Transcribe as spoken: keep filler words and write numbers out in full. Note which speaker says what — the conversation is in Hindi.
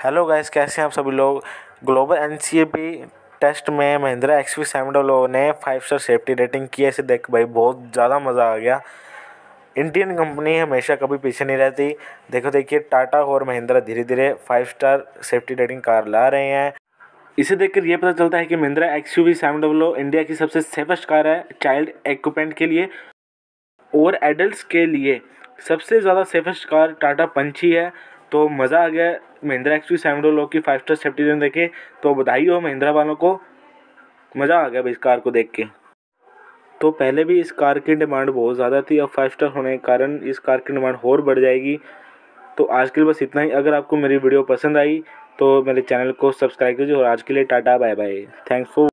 Speaker 1: हेलो गाइस, कैसे हैं आप सभी लोग। ग्लोबल एनसीएपी टेस्ट में Mahindra X V seven hundred ने फाइव स्टार सेफ्टी रेटिंग की है। इसे देख भाई बहुत ज़्यादा मज़ा आ गया। इंडियन कंपनी हमेशा कभी पीछे नहीं रहती। देखो देखिए, टाटा और महिंद्रा धीरे धीरे five star safety rating car ला रहे हैं। इसे देखकर ये पता चलता है कि Mahindra X U V seven hundred India की सबसे सेफेस्ट कार है चाइल्ड इक्विपमेंट के लिए और एडल्ट्स के लिए। सबसे ज़्यादा सेफेस्ट कार टाटा पंच ही है। तो मज़ा आ गया Mahindra X V seven hundred की फाइव स्टार सेफ्टी रेटिंग देखे। तो बधाई हो महिंद्रा वालों को, मज़ा आ गया इस कार को देख के। तो पहले भी इस कार की डिमांड बहुत ज़्यादा थी, अब फाइव स्टार होने के कारण इस कार की डिमांड और बढ़ जाएगी। तो आज के लिए बस इतना ही। अगर आपको मेरी वीडियो पसंद आई तो मेरे चैनल को सब्सक्राइब कीजिए और आज के लिए tata bye bye. Thanks for